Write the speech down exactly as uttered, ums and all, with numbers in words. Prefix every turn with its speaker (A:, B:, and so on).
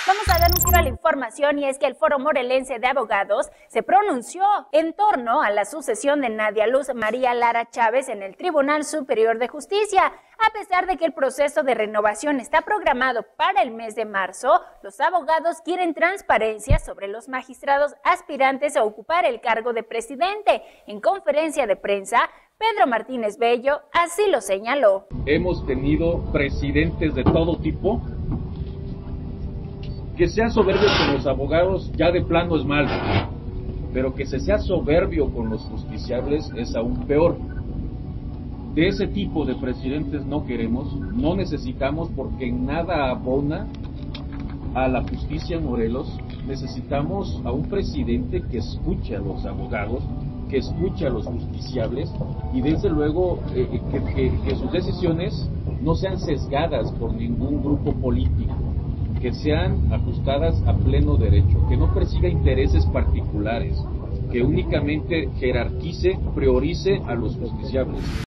A: Vamos a dar un giro a la información y es que el Foro Morelense de Abogados se pronunció en torno a la sucesión de Nadia Luz María Lara Chávez en el Tribunal Superior de Justicia. A pesar de que el proceso de renovación está programado para el mes de marzo, los abogados quieren transparencia sobre los magistrados aspirantes a ocupar el cargo de presidente. En conferencia de prensa, Pedro Martínez Bello así lo señaló.
B: Hemos tenido presidentes de todo tipo. Que sea soberbio con los abogados ya de plano es malo, pero que se sea soberbio con los justiciables es aún peor. De ese tipo de presidentes no queremos, no necesitamos, porque en nada abona a la justicia en Morelos. Necesitamos a un presidente que escuche a los abogados, que escuche a los justiciables y desde luego eh, que, que, que sus decisiones no sean sesgadas por ningún grupo político, que sean ajustadas a pleno derecho, que no persiga intereses particulares, que únicamente jerarquice, priorice a los justiciables.